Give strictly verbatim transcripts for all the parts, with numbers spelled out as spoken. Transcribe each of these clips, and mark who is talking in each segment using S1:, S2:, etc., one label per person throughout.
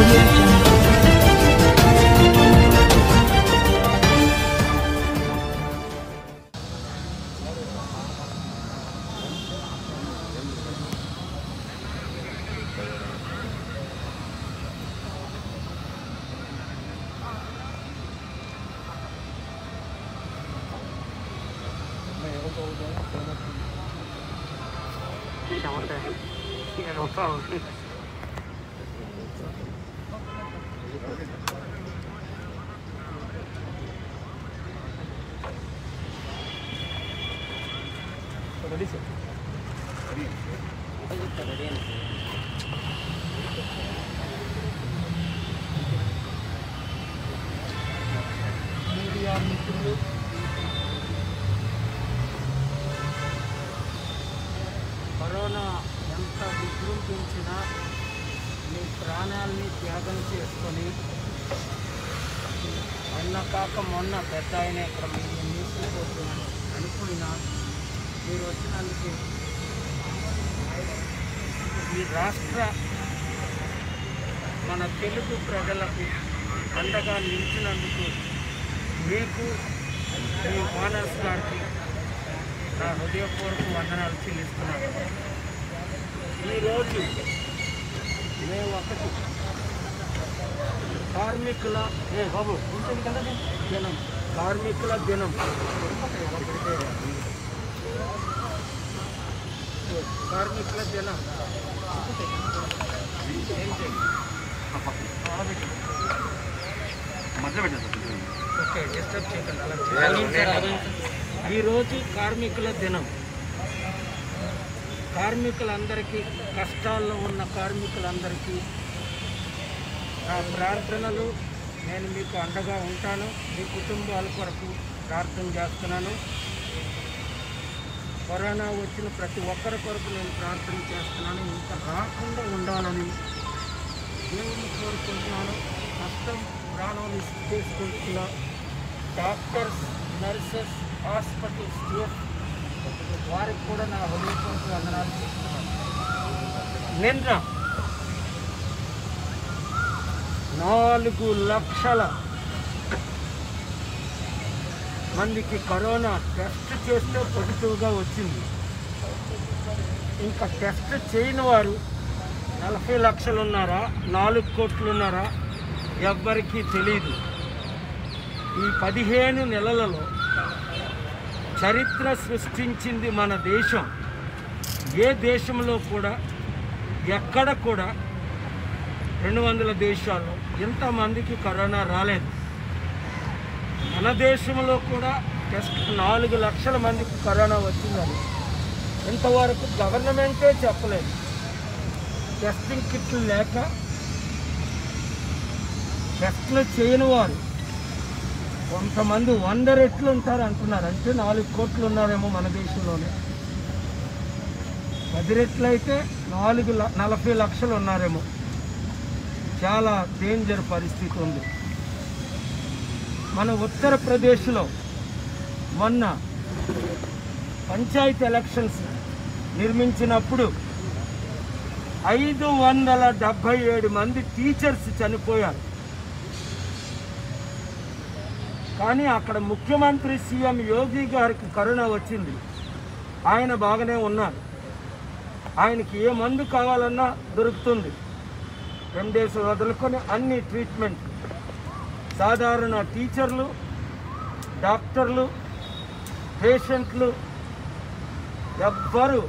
S1: audio jungle.
S2: Ready, sir? Ready. Ready. Media మిత్రులు, corona ఎంత విజృంభించినా మీ ప్రాణాలని త్యాగం చేసుకొని మొన్న కాక మొన్న పెద్ద ఆయన ఇక్కడ మీరు తీసుకుపోతున్నాను అనుకున్నా మీరు వచ్చినందుకు ఈ రాష్ట్ర మన తెలుగు ప్రజలకు అండగా నిలిచినందుకు మీకు మీ మానస్ గారికి నా హృదయపూర్వక వందనాలు చెల్లిస్తున్నాను. ఈరోజు మేము ఒకటి కార్మికుల ఏ బాబు ఉంటుంది కదా దినం కార్మికుల దినం కార్మికుల దినం ఓకే డిస్టర్బ్ చేయకండి. ఈరోజు కార్మికుల దినం. కార్మికులందరికీ, కష్టాల్లో ఉన్న కార్మికులందరికీ నా ప్రార్థనలు. నేను మీకు అండగా ఉంటాను. మీ కుటుంబాల కొరకు ప్రార్థన చేస్తున్నాను. కరోనా వచ్చిన ప్రతి ఒక్కరి కొరకు నేను ప్రార్థన చేస్తున్నాను. ఇంకా రాకుండా ఉండాలని దేవుని కోరుకుంటున్నాను. కష్టం ప్రాణాలు చేసుకుంటున్న డాక్టర్స్, నర్సెస్, హాస్పిటల్ స్టాఫ్ వారికి కూడా నా హృదయపూర్వక వందనాలు చేస్తున్నాను. నిన్న నాలుగు లక్షల మందికి కరోనా టెస్ట్ చేస్తే పాజిటివ్గా వచ్చింది. ఇంకా టెస్ట్ చేయని వారు నలభై లక్షలు ఉన్నారా, నాలుగు కోట్లు ఉన్నారా ఎవ్వరికీ తెలియదు. ఈ పదిహేను నెలలలో చరిత్ర సృష్టించింది మన దేశం. ఏ దేశంలో కూడా ఎక్కడ కూడా రెండు వందల దేశాల్లో ఇంతమందికి కరోనా రాలేదు. మన దేశంలో కూడా టెస్ట్ నాలుగు లక్షల మందికి కరోనా వచ్చిందని ఇంతవరకు గవర్నమెంటే చెప్పలేదు. టెస్టింగ్ కిట్లు లేక టెస్టులు చేయని వారు కొంతమంది వంద రెట్లు ఉంటారు అంటున్నారు. అంటే నాలుగు కోట్లు ఉన్నారేమో మన దేశంలోనే. పది రెట్లు అయితే నాలుగు నలభై లక్షలు ఉన్నారేమో. చాలా డేంజర్ పరిస్థితి ఉంది. మన ఉత్తరప్రదేశ్లో మొన్న పంచాయతీ ఎలక్షన్స్ నిర్మించినప్పుడు ఐదు వందల డెబ్భై ఏడు మంది టీచర్స్ చనిపోయారు. కానీ అక్కడ ముఖ్యమంత్రి సీఎం యోగి గారికి కరోనా వచ్చింది. ఆయన బాగానే ఉన్నారు. ఆయనకి ఏ మందు కావాలన్నా దొరుకుతుంది. రెమ్డెసివిర్ డేస్ వదులుకొని అన్ని ట్రీట్మెంట్. సాధారణ టీచర్లు, డాక్టర్లు, పేషెంట్లు ఎవ్వరూ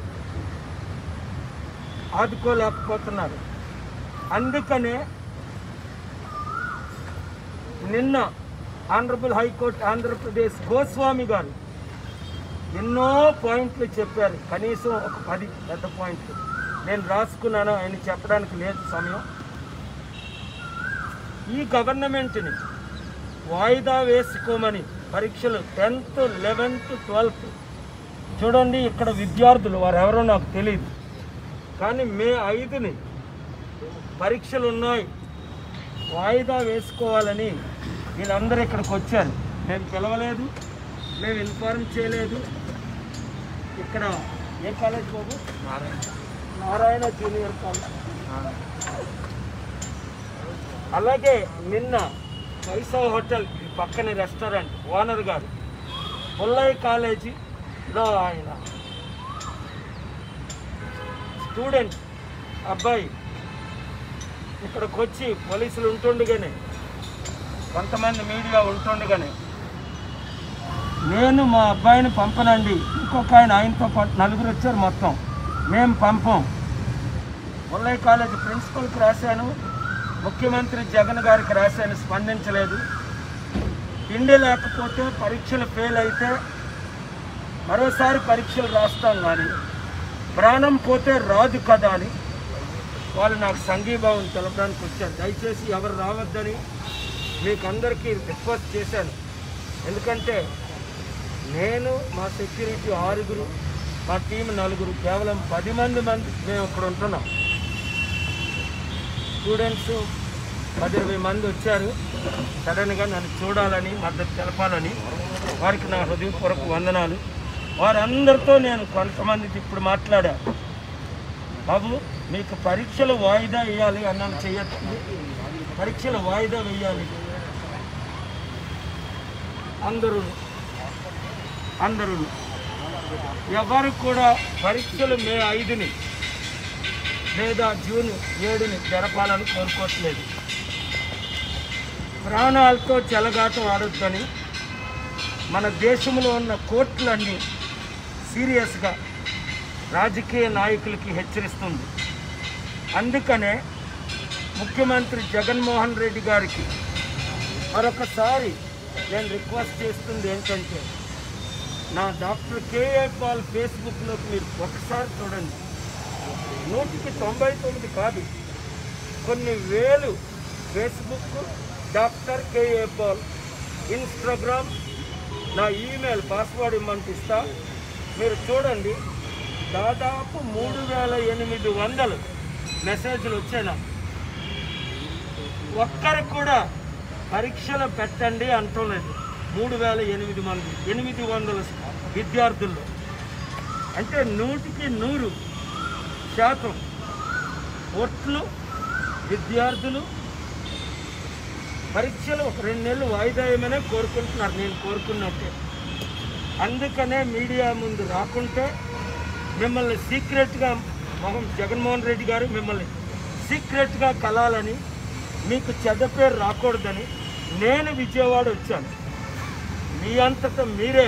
S2: ఆదుకోలేకపోతున్నారు. అందుకనే నిన్న ఆనరబుల్ హైకోర్టు ఆంధ్రప్రదేశ్ గోస్వామి గారు ఎన్నో పాయింట్లు చెప్పారు. కనీసం ఒక పది పెద్ద పాయింట్లు నేను రాసుకున్నాను. ఆయన చెప్పడానికి లేదు సమయం. ఈ గవర్నమెంట్ని వాయిదా వేసుకోమని పరీక్షలు టెన్త్, లెవెన్త్, ట్వెల్త్ చూడండి. ఇక్కడ విద్యార్థులు వారు ఎవరో నాకు తెలియదు. కానీ మే ఐదుని పరీక్షలు ఉన్నాయి, వాయిదా వేసుకోవాలని వీళ్ళందరూ ఇక్కడికి వచ్చారు. మేము పిలవలేదు, మేము ఇన్ఫార్మ్ చేయలేదు. ఇక్కడ ఏ కాలేజ్ బాబు? Narayana junior college. అలాగే నిన్న వైసవ్ హోటల్ పక్కన రెస్టారెంట్ ఓనర్ గారు పుల్లయ్య కాలేజీలో ఆయన స్టూడెంట్ అబ్బాయి ఇక్కడికి వచ్చి పోలీసులు ఉంటుండగానే కొంతమంది మీడియా ఉంటుండగానే నేను మా అబ్బాయిని పంపనండి, ఇంకొక ఆయన ఆయనతో పాటు నలుగురు వచ్చారు, మొత్తం మేము పంపం. పుల్లయ్య కాలేజీ ప్రిన్సిపల్కి రాశాను, ముఖ్యమంత్రి జగన్ గారికి రాశాను, స్పందించలేదు. తిండి లేకపోతే పరీక్షలు ఫెయిల్ అయితే మరోసారి పరీక్షలు రాస్తాం కానీ ప్రాణం పోతే రాదు కదా అని వాళ్ళు నాకు సంఘీభావం తెలపడానికి వచ్చారు. దయచేసి ఎవరు రావద్దని మీకు అందరికీ రిక్వెస్ట్ చేశాను. ఎందుకంటే నేను మా సెక్యూరిటీ ఆరుగురు, మా టీం నలుగురు, కేవలం పది మంది మంది మేము ఇక్కడ ఉంటున్నాం. స్టూడెంట్స్ పది ఇరవై మంది వచ్చారు సడన్గా నన్ను చూడాలని, మద్దతు తెలపాలని. వారికి నా హృదయపూర్వక వందనాలు. వారందరితో నేను కొంతమందికి ఇప్పుడు మాట్లాడా, బాబు మీకు పరీక్షలు వాయిదా వేయాలి అన్నాను, చెయ్యొచ్చు, పరీక్షలు వాయిదా వేయాలి. అందరూ అందరూ ఎవరు కూడా పరీక్షలు మే ఐదుని లేదా జూన్ ఏడుని జరపాలని కోరుకోవట్లేదు. ప్రాణాలతో చెలగాటం ఆడొద్దని మన దేశంలో ఉన్న కోర్టులన్నీ సీరియస్గా రాజకీయ నాయకులకి హెచ్చరిస్తుంది. అందుకనే ముఖ్యమంత్రి జగన్మోహన్ రెడ్డి గారికి మరొకసారి నేను రిక్వెస్ట్ చేస్తుంది ఏంటంటే, నా డాక్టర్ కేఏ పాల్ ఫేస్బుక్లోకి మీరు ఒకసారి చూడండి. నూటికి తొంభై తొమ్మిది కాదు, కొన్ని వేలు Facebook doctor KA Paul, Instagram, నా ఈమెయిల్ పాస్వర్డ్ ఇమ్మంటే ఇస్తా, మీరు చూడండి. దాదాపు మూడు వేల ఎనిమిది వందలు మెసేజ్లు వచ్చాయి నాకు. ఒక్కరు కూడా పరీక్షలు పెట్టండి అంటలేదు. మూడు వేల ఎనిమిది మంది ఎనిమిది వందల విద్యార్థుల్లో, అంటే నూటికి నూరు శాతం కోట్లు విద్యార్థులు పరీక్షలు ఒక రెండు నెలలు వాయిదా ఏమైనా కోరుకుంటున్నారు, నేను కోరుకున్నట్టే. అందుకనే మీడియా ముందు రాకుంటే మిమ్మల్ని సీక్రెట్గా మొహం జగన్మోహన్ రెడ్డి గారు మిమ్మల్ని సీక్రెట్గా కలాలని, మీకు చెడ్డ పేరు రాకూడదని నేను విజయవాడ వచ్చాను. మీ అంతటా మీరే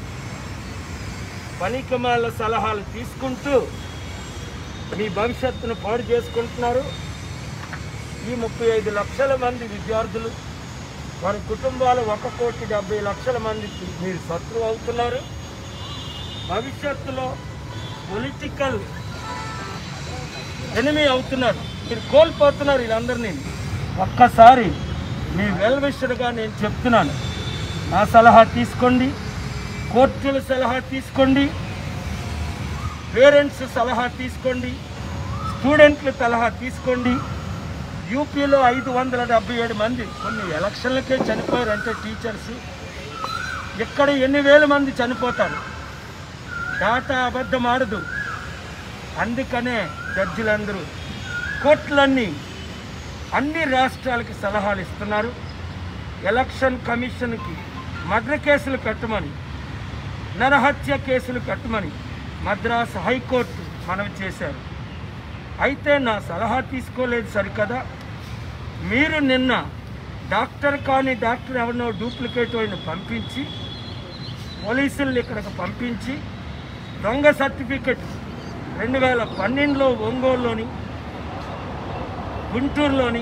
S2: పనికిమాల సలహాలు తీసుకుంటూ మీ భవిష్యత్తును పాడు చేసుకుంటున్నారు. ఈ ముప్పై ఐదు లక్షల మంది విద్యార్థులు, వారి కుటుంబాలు ఒక కోటి డెబ్బై లక్షల మందికి మీరు శత్రువు అవుతున్నారు. భవిష్యత్తులో పొలిటికల్ ఎనిమీ అవుతున్నారు, మీరు కోల్పోతున్నారు వీళ్ళందరినీ. ఒక్కసారి మీ వెల్ విషర్గా నేను చెప్తున్నాను, నా సలహా తీసుకోండి, కోర్టుల సలహా తీసుకోండి, పేరెంట్స్ సలహా తీసుకోండి, స్టూడెంట్ల సలహా తీసుకోండి. యూపీలో ఐదు వందల డెబ్బై ఏడు మంది కొన్ని ఎలక్షన్లకే చనిపోయారంటే టీచర్స్, ఇక్కడ ఎన్ని వేల మంది చనిపోతారు, డాటా అబద్ధం ఆడదు. అందుకనే జడ్జిలందరూ కోర్టులన్నీ అన్ని రాష్ట్రాలకి సలహాలు ఇస్తున్నారు. ఎలక్షన్ కమిషన్కి మర్డర్ కేసులు పెట్టమని, నరహత్య కేసులు పెట్టమని మద్రాసు హైకోర్టు మనవి చేశారు. అయితే నా సలహా తీసుకోలేదు సరికదా, మీరు నిన్న డాక్టర్ కానీ డాక్టర్ ఎవరినో డూప్లికేట్ అయిన పంపించి పోలీసుల్ని ఇక్కడికి పంపించి దొంగ సర్టిఫికెట్ రెండు వేల పన్నెండులో ఒంగోలులోని, గుంటూరులోని,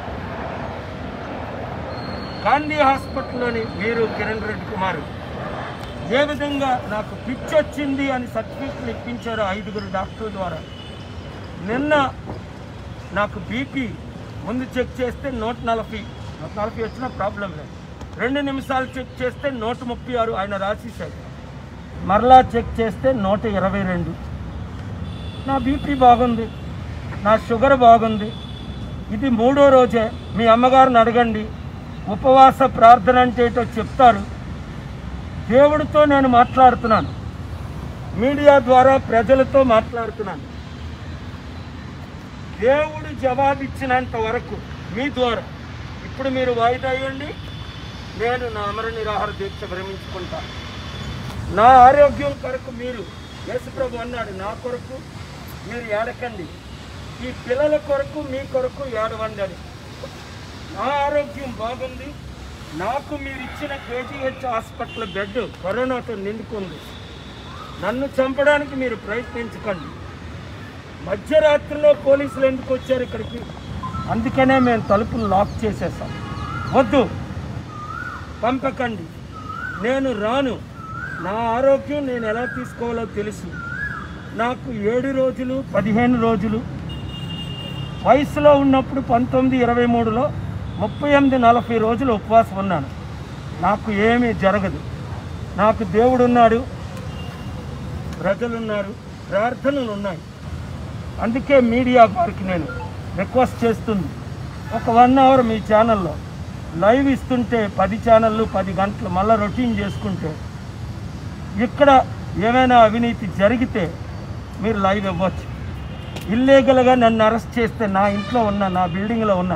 S2: గాంధీ హాస్పిటల్లోని మీరు కిరణ్ రెడ్డి కుమార్ ఏ విధంగా నాకు పిచ్చి వచ్చింది అని సర్టిఫికెట్లు ఇప్పించారో ఐదుగురు డాక్టర్ల ద్వారా. నిన్న నాకు బీపీ ముందు చెక్ చేస్తే నూట నలభై నూట నలభై వచ్చిన ప్రాబ్లం లేదు, రెండు నిమిషాలు చెక్ చేస్తే నూట ముప్పై ఆరు ఆయన రాసేసాడు. మరలా చెక్ చేస్తే నూట ఇరవై రెండు. నా బీపీ బాగుంది, నా షుగర్ బాగుంది. ఇది మూడో రోజే. మీ అమ్మగారిని అడగండి, ఉపవాస ప్రార్థన అంటే ఏంటో చెప్తారు. దేవుడితో నేను మాట్లాడుతున్నాను, మీడియా ద్వారా ప్రజలతో మాట్లాడుతున్నాను. దేవుడు జవాబిచ్చినంత వరకు మీ ద్వారా ఇప్పుడు మీరు వాయిదా ఇవ్వండి, నేను నా అమర నిరాహార దీక్ష విరమించుకుంటా. నా ఆరోగ్యం కొరకు మీరు, యేసుప్రభు అన్నాడు, నా కొరకు మీరు ఏడకండి, ఈ పిల్లల కొరకు మీ కొరకు ఏడవండి అని. నా ఆరోగ్యం బాగుంది, నాకు మీరు ఇచ్చిన కేజీహెచ్ హాస్పిటల్ బెడ్ కరోనాతో నిండుకుంది. నన్ను చంపడానికి మీరు ప్రయత్నించకండి. మధ్యరాత్రిలో పోలీసులు ఎందుకు వచ్చారు ఇక్కడికి? అందుకనే మేము తలుపులు లాక్ చేసేసాం. వద్దు, పంపకండి, నేను రాను. నా ఆరోగ్యం నేను ఎలా తీసుకోవాలో తెలుసు. నాకు ఏడు రోజులు పదిహేను రోజులు వయసులో ఉన్నప్పుడు పంతొమ్మిది ఇరవై మూడులో ముప్పై ఎనిమిది నలభై రోజులు ఉపవాసం ఉన్నాను. నాకు ఏమీ జరగదు. నాకు దేవుడు ఉన్నాడు, ప్రజలున్నారు, ప్రార్థనలు ఉన్నాయి. అందుకే మీడియా వారికి నేను రిక్వెస్ట్ చేస్తుంది, ఒక వన్ అవర్ మీ ఛానల్లో లైవ్ ఇస్తుంటే పది ఛానళ్ళు పది గంటలు మళ్ళీ రొటీన్ చేసుకుంటే, ఇక్కడ ఏమైనా అవినీతి జరిగితే మీరు లైవ్ ఇవ్వచ్చు. ఇల్లీగల్గా నన్ను అరెస్ట్ చేస్తే నా ఇంట్లో ఉన్న, నా బిల్డింగ్లో ఉన్నా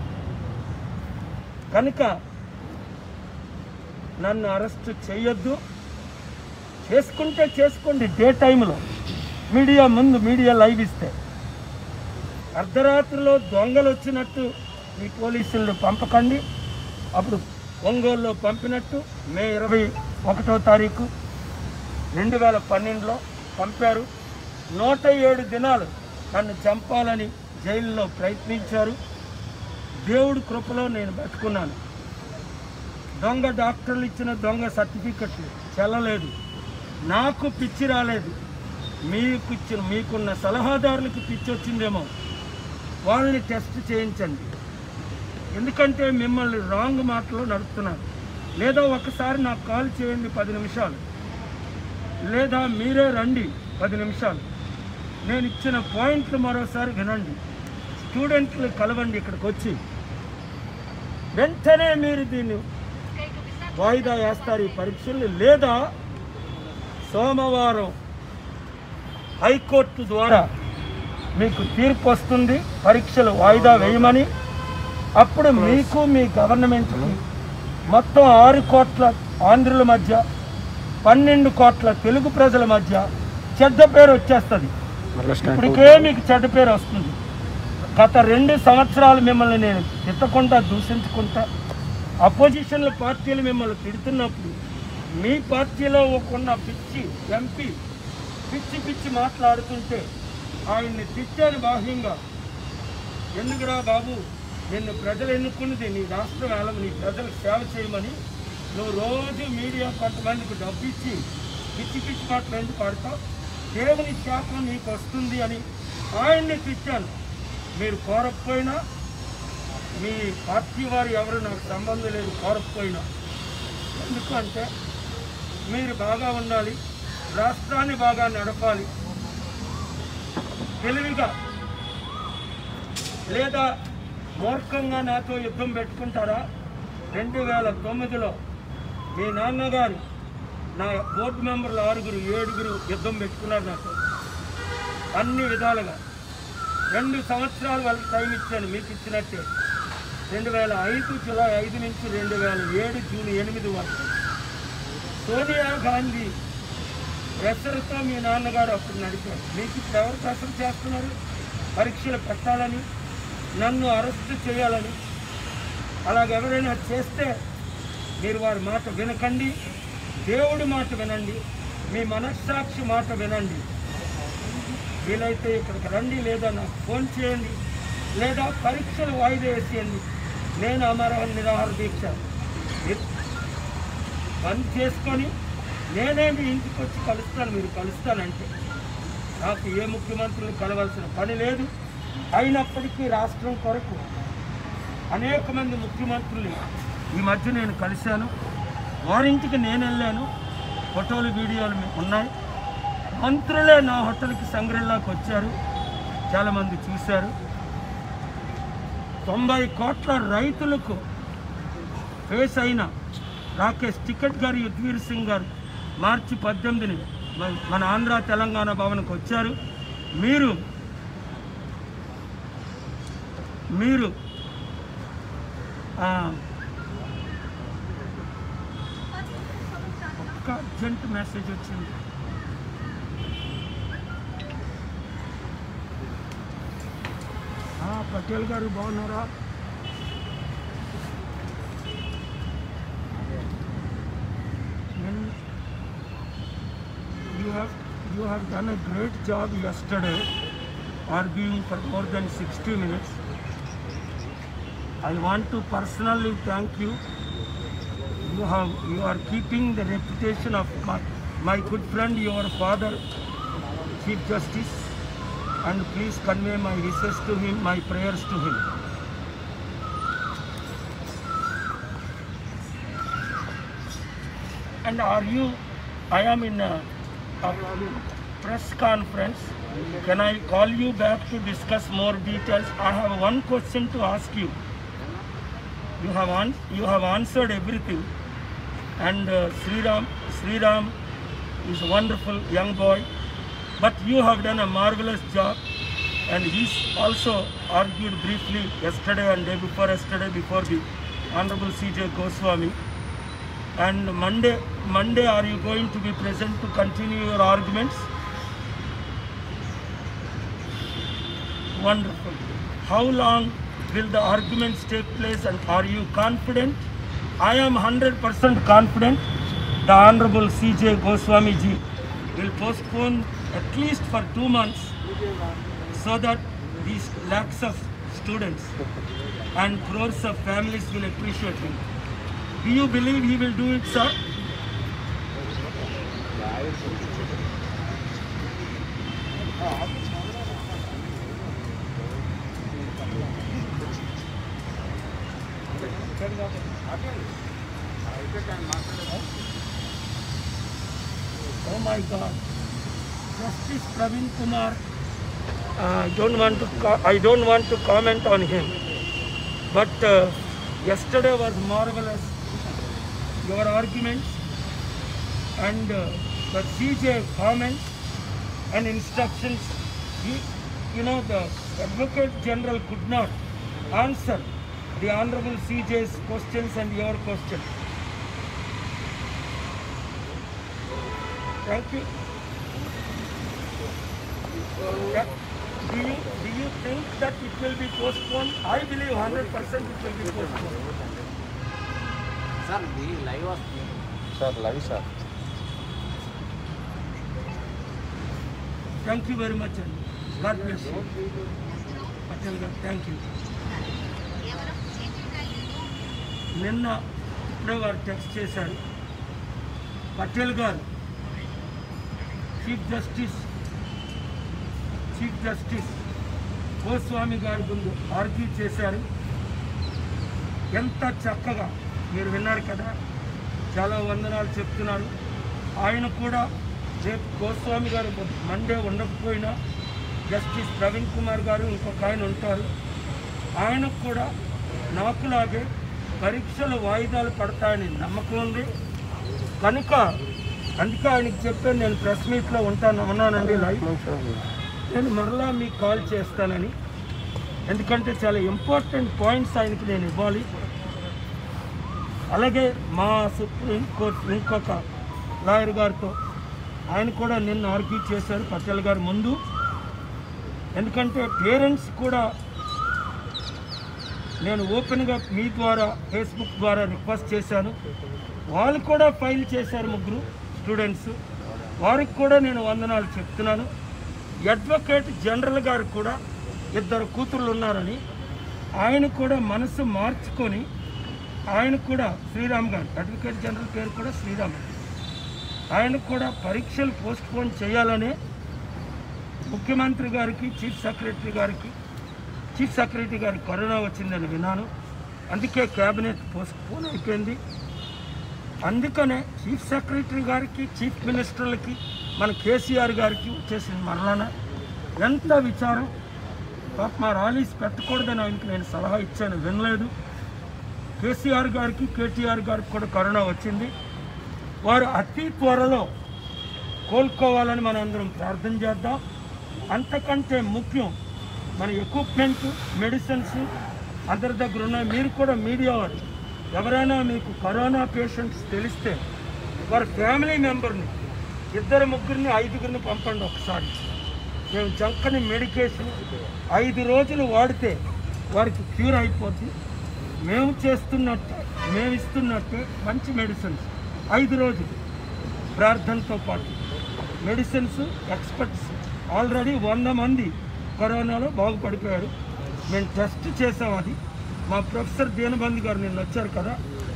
S2: కనుక నన్ను అరెస్ట్ చేయొద్దు. చేసుకుంటే చేసుకోండి, డే టైంలో మీడియా ముందు మీడియా లైవ్ ఇస్తే. అర్ధరాత్రిలో దొంగలు వచ్చినట్టు ఈ పోలీసులను పంపకండి. అప్పుడు ఒంగోలులో పంపినట్టు మే ఇరవై ఒకటో తారీఖు రెండు వేల పన్నెండులో పంపారు. నూట ఏడు దినాలు నన్ను చంపాలని జైల్లో ప్రయత్నించారు. దేవుడి కృపలో నేను బతుకున్నాను. దొంగ డాక్టర్లు ఇచ్చిన దొంగ సర్టిఫికెట్లు చెల్లలేదు. నాకు పిచ్చి రాలేదు. మీకు ఇచ్చిన మీకున్న సలహాదారులకు పిచ్చి వచ్చిందేమో, వాళ్ళని టెస్ట్ చేయించండి. ఎందుకంటే మిమ్మల్ని రాంగ్ మాటలో నడుపుతున్నాను. లేదా ఒకసారి నాకు కాల్ చేయండి పది నిమిషాలు, లేదా మీరే రండి పది నిమిషాలు. నేను ఇచ్చిన పాయింట్లు మరోసారి వినండి. స్టూడెంట్లు కలవండి ఇక్కడికి వచ్చి. వెంటనే మీరు దీన్ని వాయిదా వేస్తారు ఈ పరీక్షలు. లేదా సోమవారం హైకోర్టు ద్వారా మీకు తీర్పు వస్తుంది పరీక్షలు వాయిదా వేయమని. అప్పుడు మీకు మీ గవర్నమెంట్కి మొత్తం ఆరు కోట్ల ఆంధ్రుల మధ్య, పన్నెండు కోట్ల తెలుగు ప్రజల మధ్య చెడ్డ పేరు వచ్చేస్తుంది. ఇప్పటికే మీకు చెడ్డ పేరు వస్తుంది. గత రెండు సంవత్సరాలు మిమ్మల్ని నేను తిట్టకుండా దూషించుకుంటా, అపోజిషన్ల పార్టీలు మిమ్మల్ని తిడుతున్నప్పుడు మీ పార్టీలో ఉన్న పిచ్చి ఎంపీ పిచ్చి పిచ్చి మాట్లాడుతుంటే ఆయన్ని తిట్టాను బాహ్యంగా. ఎందుకురా బాబు, నిన్ను ప్రజలు ఎన్నుకున్నది నీ రాష్ట్రం వేళ నీ ప్రజలకు సేవ చేయమని నువ్వు రోజు మీడియా కొంతమందికి డబ్బు ఇచ్చి పిచ్చి పిచ్చి మాటలు ఎందుకు పాడతావు? దేవుని శాపం నీకు వస్తుంది అని ఆయన్ని తిట్టాను. మీరు కోరకపోయినా, మీ పార్టీ వారు ఎవరు నాకు సంబంధం లేదు కోరకపోయినా. ఎందుకంటే మీరు బాగా ఉండాలి, రాష్ట్రాన్ని బాగా నడపాలి తెలివిగా. లేదా మూర్ఖంగా నాతో యుద్ధం పెట్టుకుంటారా? రెండు వేల తొమ్మిదిలో మీ నాన్నగారు నా బోర్డు మెంబర్లు ఆరుగురు ఏడుగురు యుద్ధం పెట్టుకున్నారు నాతో అన్ని విధాలుగా. రెండు సంవత్సరాలు వాళ్ళకి టైం ఇచ్చాను మీకు ఇచ్చినట్టే. రెండు వేల ఐదు జూలై ఐదు నుంచి రెండు వేల ఏడు జూన్ ఎనిమిది వరకు సోనియా గాంధీ ప్రెషర్తో మీ నాన్నగారు అప్పుడు నడిపారు. మీకు ఇప్పుడు ఎవరు ప్రెషర్ చేస్తున్నారు? పరీక్షలు పెట్టాలని, నన్ను అరెస్ట్ చేయాలని. అలాగెవరైనా చేస్తే మీరు వారి మాట వినకండి, దేవుడి మాట వినండి, మీ మనస్సాక్షి మాట వినండి. వీలైతే ఇక్కడికి రండి, లేదా నాకు ఫోన్ చేయండి, లేదా పరీక్షలు వాయిదా వేసేయండి. నేను అమర నిరాహార దీక్ష బంద్ చేసుకొని నేనే మీ ఇంటికి వచ్చి కలుస్తాను. మీరు కలుస్తానంటే నాకు ఏ ముఖ్యమంత్రులు కలవాల్సిన పని లేదు. అయినప్పటికీ రాష్ట్రం కొరకు అనేక మంది ముఖ్యమంత్రులు ఈ మధ్య నేను కలిశాను. వారింటికి నేను వెళ్ళాను. ఫోటోలు వీడియోలు ఉన్నాయి. మంత్రులే నా హోటల్కి సంగ్రహంలోకి వచ్చారు, చాలామంది చూశారు. తొంభై కోట్ల రైతులకు ఫేస్ అయిన రాకేష్ టికెట్ గారు, యుద్వీర్ సింగ్ గారు మార్చి పద్దెనిమిదిని మన ఆంధ్ర తెలంగాణ భవన్కి వచ్చారు. మీరు మీరు ఒక్క అర్జెంట్ మెసేజ్ వచ్చింది. పటేల్ గారు బాగున్నారా? You have you have done a great job yesterday, arguing for more than sixty minutes. I want to personally thank you. You have you are keeping the reputation of my, my good friend, your father, Chief Justice, and please convey my wishes to him, my prayers to him. And are you? I am in a, a press conference. Can I call you back to discuss more details? I have one question to ask you. You have an, you have answered everything, and uh, Sri Ram Sri Ram is a wonderful young boy, but you have done a marvelous job, and he's also argued briefly yesterday and day before yesterday before the Honorable C J Goswami. And Monday, Monday, are you going to be present to continue your arguments? Wonderful. How long will the arguments take place, and are you confident? I am one hundred percent confident the Honorable C J Goswami ji will postpone at least for two months so that these lakhs of students and crores of families will appreciate him. Do you believe he will do it, sir? Oh my God! Justice Praveen Kumar. Uh, I don't want to. I don't want to comment on him. But uh, yesterday was marvelous. Your arguments and uh, the C J comments and instructions. He, you know, the Advocate General could not answer the Honorable C J's questions and your questions. Thank you. Yeah. Do you do you think that it will be postponed? I believe one hundred percent it will be postponed.
S1: Sir, the live was
S3: Sir, live sir.
S2: Thank you very much, and God bless you. Patel garu, thank you. నిన్న ఇప్పుడే వారు text చేశారు. పటేల్ గారు chief justice chief justice Goswami గారి ముందు argue చేశారు. ఎంత చక్కగా మీరు విన్నారు కదా, చాలా వందనాలు చెప్తున్నారు. ఆయన కూడా రేపు గోస్వామి గారు మండే ఉండకపోయినా జస్టిస్ ప్రవీణ్ కుమార్ గారు ఇంకొక ఆయన ఉంటారు. ఆయనకు కూడా నాకులాగే పరీక్షలు వాయిదాలు పడతాయని నమ్మకం ఉంది కనుక అందుకే ఆయనకి చెప్పాను, నేను ప్రెస్ మీట్లో ఉంటాను ఉన్నానండి లైవ్, నేను మరలా మీకు కాల్ చేస్తానని. ఎందుకంటే చాలా ఇంపార్టెంట్ పాయింట్స్ ఆయనకి నేను ఇవ్వాలి. అలాగే మా సుప్రీం కోర్టు ఇంకొక లాయర్ గారితో ఆయన కూడా నిన్న ఆర్గ్యూ చేశారు పటేల్ గారు ముందు. ఎందుకంటే పేరెంట్స్ కూడా నేను ఓపెన్గా మీ ద్వారా ఫేస్బుక్ ద్వారా రిక్వెస్ట్ చేశాను. వాళ్ళు కూడా ఫైల్ చేశారు, ముగ్గురు స్టూడెంట్స్. వారికి కూడా నేను వందనాలు చెప్తున్నాను. అడ్వకేట్ జనరల్ గారు కూడా ఇద్దరు కూతుళ్ళు ఉన్నారని ఆయన కూడా మనసు మార్చుకొని ఆయన కూడా శ్రీరామ్ గారు, అడ్వకేట్ జనరల్ పేరు కూడా శ్రీరామ్, ఆయన కూడా పరీక్షలు పోస్ట్పోన్ చేయాలని ముఖ్యమంత్రి గారికి చీఫ్ సెక్రటరీ గారికి చీఫ్ సెక్రటరీ గారికి కరోనా వచ్చిందని విన్నాను. అందుకే క్యాబినెట్ పోస్ట్పోన్ అయిపోయింది. అందుకనే చీఫ్ సెక్రటరీ గారికి చీఫ్ మినిస్టర్లకి మన కేసీఆర్ గారికి వచ్చేసింది మరలాన. ఎంత విచారం. పాప మా ర్యాలీస్ పెట్టకూడదని ఆయనకి నేను సలహా ఇచ్చాను, వినలేదు. కేసీఆర్ గారికి కేటీఆర్ గారికి కూడా కరోనా వచ్చింది. వారు అతి త్వరలో కోలుకోవాలని మనం అందరం ప్రార్థన చేద్దాం. అంతకంటే ముఖ్యం మన ఎక్విప్మెంట్, మెడిసిన్స్ అందరి దగ్గర ఉన్నాయి. మీరు కూడా మీడియా వారు ఎవరైనా మీకు కరోనా పేషెంట్స్ తెలిస్తే వారి ఫ్యామిలీ మెంబర్ని ఇద్దరు ముగ్గురిని ఐదుగురిని పంపండి ఒకసారి. మేము చక్కని మెడికేషన్ ఐదు రోజులు వాడితే వారికి క్యూర్ అయిపోద్ది. మేము చేస్తున్నట్టు మేము ఇస్తున్నట్టే మంచి మెడిసిన్స్ ఐదు రోజులు ప్రార్థనతో పాటు మెడిసిన్స్ ఎక్స్పర్ట్స్ ఆల్రెడీ వంద మంది కరోనాలో బాగుపడిపోయారు. మేము టెస్ట్ చేసాం. అది మా ప్రొఫెసర్ దీనబంధు గారు నిన్న వచ్చారు కదా,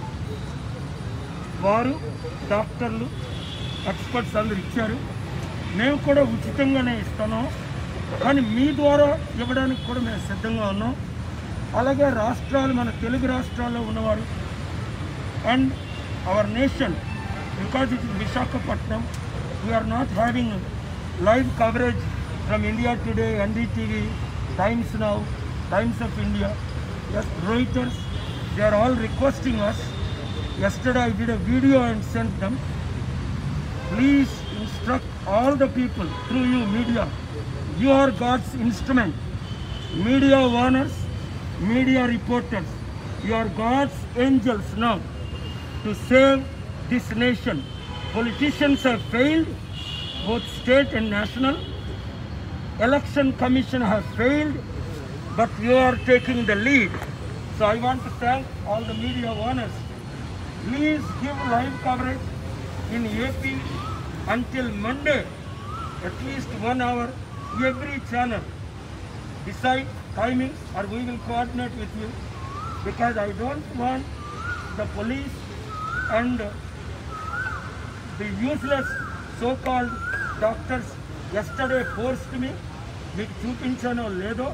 S2: వారు డాక్టర్లు ఎక్స్పర్ట్స్ అందరు ఇచ్చారు. మేము కూడా ఉచితంగానే ఇస్తున్నాం, కానీ మీ ద్వారా ఇవ్వడానికి కూడా మేము సిద్ధంగా ఉన్నాం. అలాగే రాష్ట్రాలు, మన తెలుగు రాష్ట్రాల్లో ఉన్నవారు and our nation, because it is Visakhapatnam, we are not having live coverage from India Today, NDTV, Times Now, Times of India, Reuters, they are all requesting us. Yesterday I did a video and sent them. Please instruct all the people through you media. You are God's instrument. Media owners, media reporters, you are God's angels now to save this nation. Politicians have failed, both state and national. Election Commission have failed, but you are taking the lead. So I want to thank all the media owners. Please give live coverage in A P until Monday, at least one hour, every channel. Decide timings or we will coordinate with you, because I don't want the police and the useless so-called doctors yesterday forced me. మీకు చూపించానో లేదో,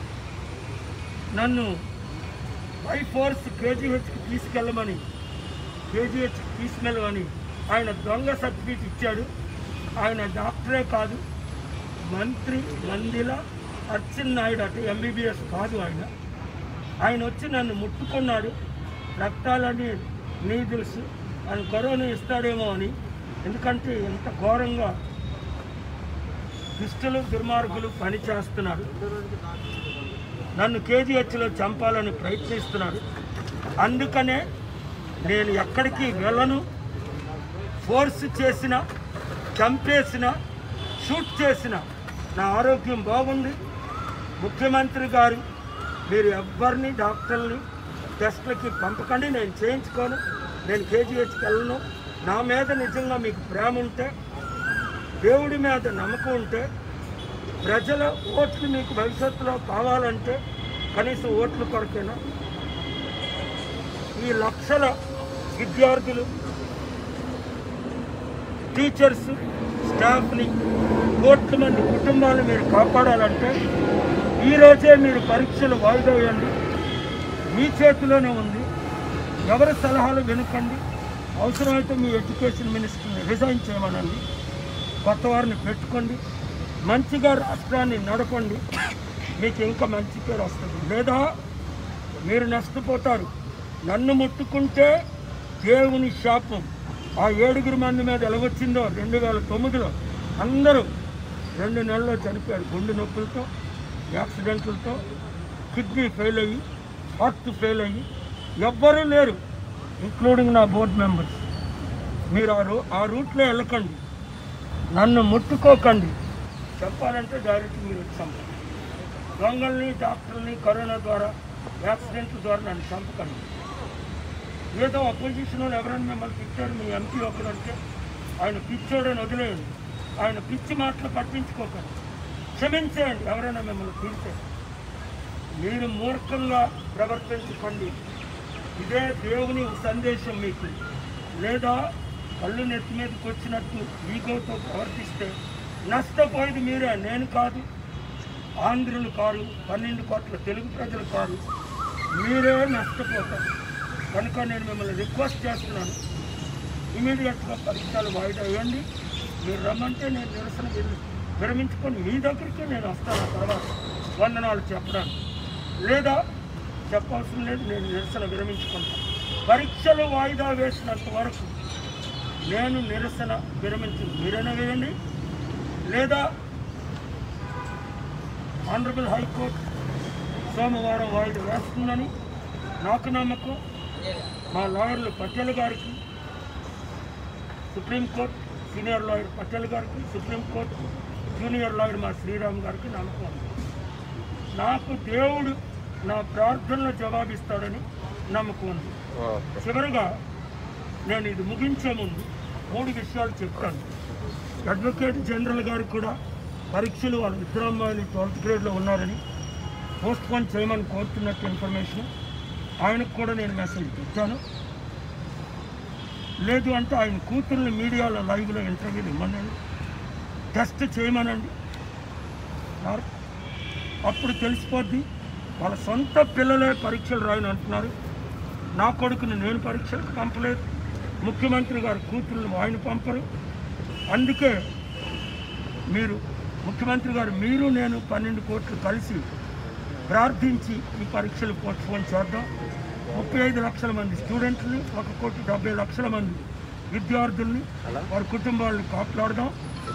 S2: నన్ను by force కేజీహెచ్కి తీసుకెళ్ళమని కేజీహెచ్కి తీసుకెళ్ళమని ఆయన దొంగ certificate ఇచ్చాడు. ఆయన డాక్టరే కాదు, మంత్రి మందిల అచ్చెన్నాయుడు అటు ఎంబీబీఎస్ కాదు ఆయన. ఆయన వచ్చి నన్ను ముట్టుకున్నాడు. రక్తాలని నీడిల్స్ ఆయన కరోనా ఇస్తాడేమో అని. ఎందుకంటే ఎంత ఘోరంగా దుష్టులు దుర్మార్గులు పనిచేస్తున్నారు. నన్ను కేజీహెచ్లో చంపాలని ప్రయత్నిస్తున్నారు. అందుకనే నేను ఎక్కడికి వెళ్ళను. ఫోర్స్ చేసిన, చంపేసిన, షూట్ చేసిన నా ఆరోగ్యం బాగుంది. ముఖ్యమంత్రి గారు మీరు ఎవ్వరిని డాక్టర్ని టెస్ట్లకి పంపకండి, నేను చేయించుకోను, నేను కేజీహెచ్కి వెళ్ళను. నా మీద నిజంగా మీకు ప్రేమ ఉంటే, దేవుడి మీద నమ్మకం ఉంటే, ప్రజల ఓట్లు మీకు భవిష్యత్తులో కావాలంటే కనీసం ఓట్ల కొరకేనా ఈ లక్షల విద్యార్థులు, టీచర్స్, స్టాఫ్ని, కోట్ల మంది కుటుంబాలు మీరు కాపాడాలంటే ఈరోజే మీరు పరీక్షలు వాయిదా వేయండి. మీ చేతిలోనే ఉంది. ఎవరి సలహాలు వినకండి. అవసరమైతే మీ ఎడ్యుకేషన్ మినిస్టర్ని రిజైన్ చేయమనండి. కొత్త వారిని పెట్టుకోండి. మంచిగా రాష్ట్రాన్ని నడపండి. మీకు ఇంకా మంచి పేరు వస్తుంది. లేదా మీరు నష్టపోతారు. నన్ను ముట్టుకుంటే దేవుని శాపం. ఆ ఏడుగురు మంది మీద ఎలా వచ్చిందో రెండు వేల తొమ్మిదిలో అందరూ రెండు నెలల్లో చనిపోయారు. గుండె నొప్పులతో, యాక్సిడెంట్లతో, కిడ్నీ ఫెయిల్ అయ్యి, హార్ట్ ఫెయిల్ అయ్యి ఎవ్వరూ లేరు, ఇంక్లూడింగ్ నా బోర్డు మెంబర్స్. మీరు ఆ రూ ఆ రూట్లో వెళ్ళకండి. నన్ను ముట్టుకోకండి. చెప్పాలంటే డైరెక్ట్ మీరు చంపండి. దొంగల్ని, డాక్టర్ని కరోనా ద్వారా, యాక్సిడెంట్ల ద్వారా నన్ను చంపకండి. ఏదో అపోజిషన్ వాళ్ళు ఎవరైనా మిమ్మల్ని తిట్టారు, మీ ఎంపీ ఒకరంటే ఆయన పిచ్చోడని వదిలేయండి. ఆయన పిచ్చి మాటలు పట్టించుకోకండి. క్షమించేయండి ఎవరైనా మిమ్మల్ని తిడితే. మీరు మూర్ఖంగా ప్రవర్తించకండి. ఇదే దేవుని సందేశం మీకు. లేదా కళ్ళు నెత్తి మీదకి వచ్చినట్టు ఈగోతో ప్రవర్తిస్తే నష్టపోయేది మీరే, నేను కాదు, ఆంధ్రులు కాదు, పన్నెండు కోట్ల తెలుగు ప్రజలు కాదు, మీరే నష్టపోతారు. కనుక నేను మిమ్మల్ని రిక్వెస్ట్ చేస్తున్నాను, ఇమీడియట్గా పరీక్షలు వాయిదా వేయండి. మీరు రమ్మంటే నేను నిరసన విరమించుకొని మీ దగ్గరికి నేను వస్తాను. ఆ తర్వాత వందనాలు చెప్పడానికి, లేదా చెప్పవలసిన లేదు, నేను నిరసన విరమించుకుంటాను. పరీక్షలు వాయిదా వేసినంత వరకు నేను నిరసన విరమించు. మీరైనా వేయండి, లేదా ఆనరబుల్ హైకోర్టు సోమవారం వాయిదా వేస్తుందని నాకు నమ్మకం. మా లాయర్లు పటేల్ గారికి, సుప్రీంకోర్టు సీనియర్ లాయర్ పటేల్ గారికి, సుప్రీంకోర్టు జూనియర్ లాయర్ మా శ్రీరామ్ గారికి నమ్మకం ఉంది. నాకు దేవుడు నా ప్రార్థనలు జవాబిస్తాడని నమ్మకం ఉంది. చివరిగా నేను ఇది ముగించే ముందు మూడు విషయాలు చెప్తాను. అడ్వకేట్ జనరల్ గారు కూడా పరీక్షలు వాళ్ళ ఇద్దరు అమ్మాయిలు ట్వెల్త్ గ్రేడ్లో ఉన్నారని పోస్ట్ పోన్ చేయమని కోరుతున్నట్టు ఇన్ఫర్మేషన్ ఆయనకు కూడా నేను మెసేజ్ పెట్టాను. లేదు అంటే ఆయన కూతుర్ని మీడియాలో లైవ్లో ఇంటర్వ్యూలు ఇమ్మనండి, టెస్ట్ చేయమనండి, అప్పుడు తెలిసిపోద్ది. వాళ్ళ సొంత పిల్లలే పరీక్షలు రాయని అంటున్నారు. నా కొడుకుని నేను పరీక్షలకు పంపలేదు, ముఖ్యమంత్రి గారు కూతుర్ని ఆయన పంపరు. అందుకే మీరు ముఖ్యమంత్రి గారు మీరు నేను పన్నెండు కోట్లు కలిసి ప్రార్థించి ఈ పరీక్షలు పోస్ట్పోన్ చేద్దాం. ముప్పై ఐదు లక్షల మంది స్టూడెంట్ని, ఒక కోటి డెబ్బై లక్షల మంది విద్యార్థుల్ని, వారి కుటుంబాలను కాపాడుదాం.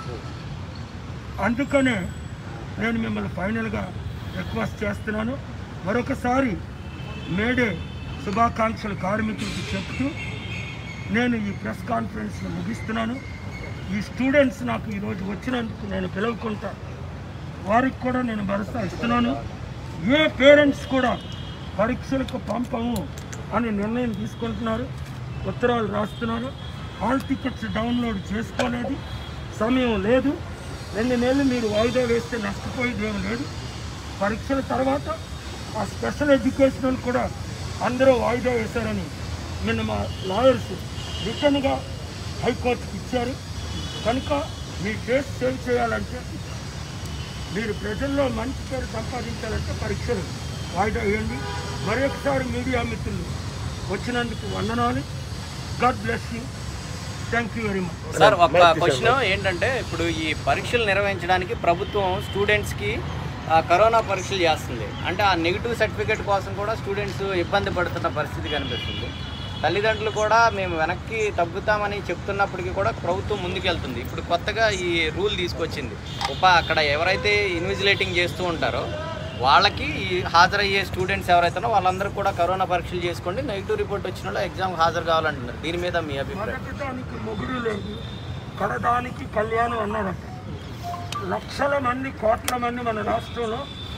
S2: అందుకనే నేను మిమ్మల్ని ఫైనల్గా రిక్వెస్ట్ చేస్తున్నాను. మరొకసారి మేడే శుభాకాంక్షలు కార్మికులకు చెప్తూ నేను ఈ ప్రెస్ కాన్ఫరెన్స్ను ముగిస్తున్నాను. ఈ స్టూడెంట్స్ నాకు ఈరోజు వచ్చినందుకు నేను పిలువకుంటా వారికి కూడా నేను భరోసా ఇస్తున్నాను. ఏ పేరెంట్స్ కూడా పరీక్షలకు పంపము అని నిర్ణయం తీసుకుంటున్నారు, ఉత్తరాలు రాస్తున్నారు. హాల్ టికెట్స్ డౌన్లోడ్ చేసుకోలేదు, సమయం లేదు. రెండు నెలలు మీరు వాయిదా వేస్తే నష్టపోయేది ఏమి లేదు. పరీక్షల తర్వాత ఆ స్పెషల్ ఎడ్యుకేషనల్ కూడా అందరూ వాయిదా వేశారని నిన్న మా లాయర్స్ రిటర్న్గా హైకోర్టుకి ఇచ్చారు. కనుక మీ కేసు సేవ్ చేయాలంటే, మీరు ప్రజల్లో మంచి పేరు సంపాదించాలంటే పరీక్షలు వాయిదా వేయండి. మరొకసారి మీడియా మిత్రులు వచ్చినందుకు వందనాలు. God bless you. Thank you very much.
S1: Sir, ఒక క్వశ్చన్ ఏంటంటే, ఇప్పుడు ఈ పరీక్షలు నిర్వహించడానికి ప్రభుత్వం స్టూడెంట్స్కి కరోనా పరీక్షలు చేస్తుంది. అంటే ఆ నెగిటివ్ సర్టిఫికేట్ కోసం కూడా స్టూడెంట్స్ ఇబ్బంది పడుతున్న పరిస్థితి కనిపిస్తుంది. తల్లిదండ్రులు కూడా మేము వెనక్కి తగ్గుతామని చెప్తున్నప్పటికీ కూడా ప్రభుత్వం ముందుకెళ్తుంది. ఇప్పుడు కొత్తగా ఈ రూల్ తీసుకొచ్చింది. ఉప అక్కడ ఎవరైతే ఇన్విజిలేటింగ్ చేస్తూ ఉంటారో వాళ్ళకి హాజరయ్యే స్టూడెంట్స్ ఎవరైతేనో వాళ్ళందరూ కూడా కరోనా పరీక్షలు చేసుకోండి, నెగిటివ్ రిపోర్ట్ వచ్చిన వాళ్ళు ఎగ్జామ్ హాజరు కావాలంటున్నారు. దీని మీద మీ అభిప్రాయం?
S2: మొదటిదానికి మొగుడు లేదు, కడదానికి కళ్యాణం అన్నాడు. లక్షల మంది కోట్ల మంది మన రాష్ట్రంలో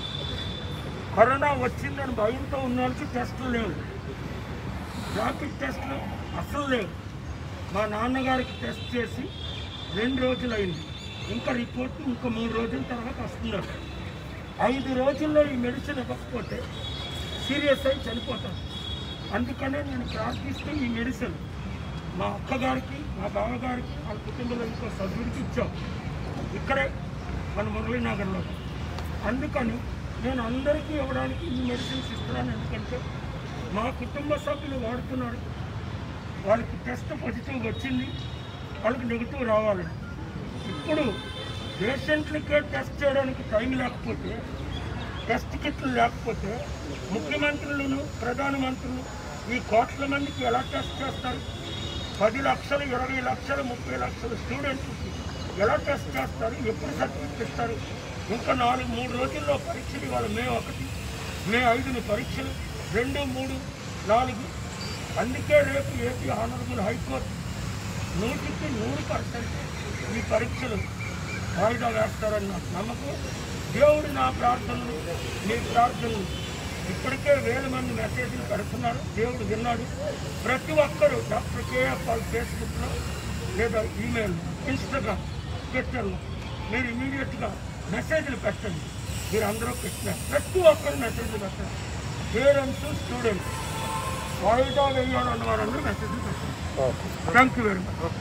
S2: కరోనా వచ్చిందని భయంతో ఉన్న వాళ్ళకి టెస్టులు లేవు, ర్యాపిడ్ టెస్టులు అసలు లేవు. మా నాన్నగారికి టెస్ట్ చేసి రెండు రోజులు అయింది, ఇంకా రిపోర్టు ఇంకో మూడు రోజుల తర్వాత వస్తున్నారు. ఐదు రోజుల్లో ఈ మెడిసిన్ ఇవ్వకపోతే సీరియస్ అయి చనిపోతాను. అందుకనే నేను ప్రార్థిస్తూ ఈ మెడిసిన్ మా అక్కగారికి, మా బావగారికి, వాళ్ళ కుటుంబంలో ఇంకో సభ్యుడికి ఇచ్చాం ఇక్కడే మన మురళీనగర్లో. అందుకని నేను అందరికీ ఇవ్వడానికి ఈ మెడిసిన్స్ ఇస్తున్నాను. ఎందుకంటే మా కుటుంబ సభ్యులు వాడుతున్నారు, వాళ్ళకి టెస్ట్ పాజిటివ్ వచ్చింది, వాళ్ళకి నెగిటివ్ రావాలని. ఇప్పుడు పేషెంట్లకే టెస్ట్ చేయడానికి టైం లేకపోతే, టెస్ట్ కిట్లు లేకపోతే ముఖ్యమంత్రులను, ప్రధానమంత్రులు ఈ కోట్ల మందికి ఎలా టెస్ట్ చేస్తారు? పది లక్షలు, ఇరవై లక్షలు, ముప్పై లక్షల స్టూడెంట్స్కి ఎలా టెస్ట్ చేస్తారు? ఎప్పుడు సర్టిఫికెట్ ఇస్తారు? ఇంకా నాలుగు మూడు రోజుల్లో పరీక్షలు. ఇవాళ మే ఒకటి, మే ఐదుని పరీక్షలు, రెండు మూడు నాలుగు. అందుకే రేపు ఏపీ ఆనరబుల్ హైకోర్టు నూటికి నూరు పర్సెంట్ ఈ పరీక్షలు వాయిదా వేస్తారని నాకు నమ్మకం. దేవుడు నా ప్రార్థనలు, మీ ప్రార్థనలు ఇప్పటికే వేల మంది మెసేజ్లు పెడుతున్నారు. దేవుడు విన్నాడు. ప్రతి ఒక్కరూ డాక్టర్ కేఎఫ్ వాళ్ళ ఫేస్బుక్లో లేదా ఈమెయిల్, ఇన్స్టాగ్రామ్, ట్విట్టర్లో మీరు ఇమీడియట్గా మెసేజ్లు పెట్టండి. మీరు అందరూ పెట్టినారు, ప్రతి ఒక్కరు మెసేజ్లు పెట్టండి. పేరెంట్స్, స్టూడెంట్స్ వాయిదా వేయాలన్న వారందరూ మెసేజ్లు పెట్టండి. Thank you very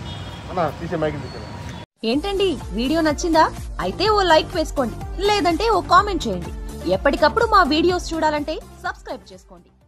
S2: much.
S3: ఏంటండి, వీడియో నచ్చిందా? అయితే ఓ లైక్ వేసుకోండి, లేదంటే ఓ కామెంట్ చేయండి. ఎప్పటికప్పుడు మా వీడియోస్ చూడాలంటే సబ్స్క్రైబ్ చేసుకోండి.